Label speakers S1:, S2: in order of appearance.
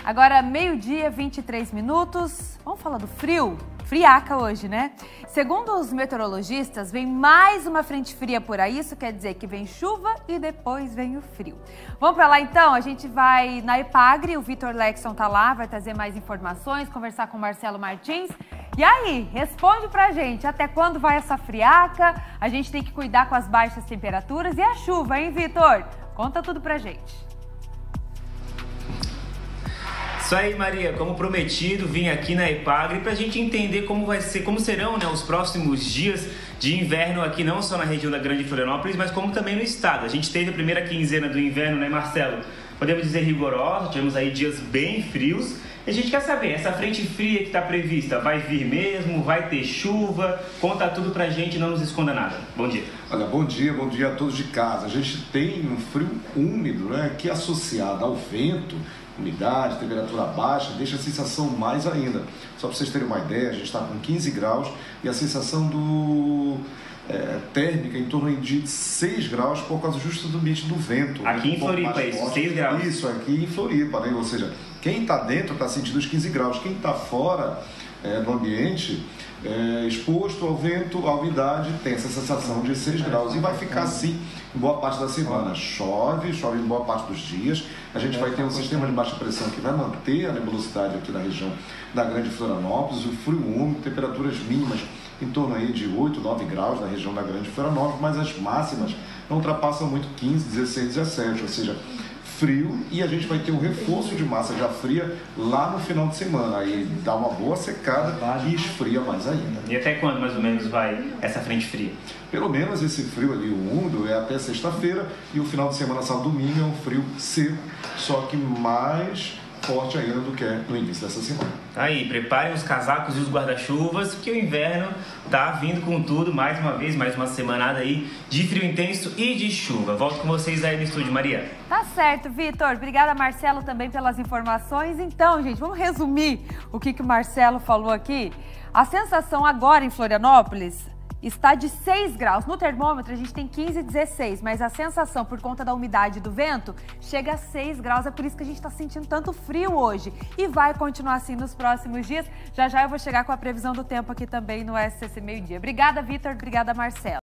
S1: Agora, meio-dia, 23 minutos. Vamos falar do frio? Friaca hoje, né? Segundo os meteorologistas, vem mais uma frente fria por aí. Isso quer dizer que vem chuva e depois vem o frio. Vamos pra lá então? A gente vai na Epagre, o Vitor Lexson tá lá, vai trazer mais informações, conversar com o Marcelo Martins. E aí, responde pra gente, até quando vai essa friaca? A gente tem que cuidar com as baixas temperaturas e a chuva, hein, Vitor? Conta tudo pra gente.
S2: Isso aí, Maria, como prometido, vim aqui na Epagre para a gente entender como serão, né, os próximos dias de inverno aqui, não só na região da Grande Florianópolis, mas como também no estado. A gente teve a primeira quinzena do inverno, né, Marcelo? Podemos dizer rigorosa, tivemos aí dias bem frios. E a gente quer saber, essa frente fria que está prevista, vai vir mesmo? Vai ter chuva? Conta tudo pra gente, não nos esconda nada. Bom dia.
S3: Olha, bom dia a todos de casa. A gente tem um frio úmido, né, que associado ao vento, umidade, temperatura baixa, deixa a sensação mais ainda. Só para vocês terem uma ideia, a gente está com 15 graus e a sensação térmica em torno de 6 graus por causa justamente do vento.
S2: Aqui em Floripa, isso, 6 graus.
S3: Isso, aqui em Floripa, né? Ou seja, quem está dentro está sentindo os 15 graus, quem está fora do ambiente, exposto ao vento, à umidade, tem essa sensação de 6 graus e vai ficar assim em boa parte da semana. Chove em boa parte dos dias. A gente vai ter um sistema de baixa pressão que vai manter a nebulosidade aqui na região da Grande Florianópolis, o frio úmido, temperaturas mínimas em torno aí de 8, 9 graus na região da Grande Florianópolis, mas as máximas não ultrapassam muito 15, 16, 17, ou seja, frio, e a gente vai ter um reforço de massa de ar fria lá no final de semana, aí dá uma boa secada e esfria mais ainda.
S2: E até quando mais ou menos vai essa frente fria?
S3: Pelo menos esse frio ali, o úmido, é até sexta-feira, e o final de semana, sábado, domingo, é um frio seco, só que mais forte ainda do que no início dessa semana.
S2: Aí, preparem os casacos e os guarda-chuvas, que o inverno tá vindo com tudo, mais uma vez, mais uma semanada aí de frio intenso e de chuva. Volto com vocês aí no estúdio, Maria.
S1: Tá certo, Vitor. Obrigada, Marcelo, também pelas informações. Então, gente, vamos resumir o que o Marcelo falou aqui. A sensação agora em Florianópolis está de 6 graus. No termômetro a gente tem 15 e 16, mas a sensação por conta da umidade do vento chega a 6 graus. É por isso que a gente está sentindo tanto frio hoje. E vai continuar assim nos próximos dias. Já já eu vou chegar com a previsão do tempo aqui também no SCC Meio Dia. Obrigada, Vitor. Obrigada, Marcelo.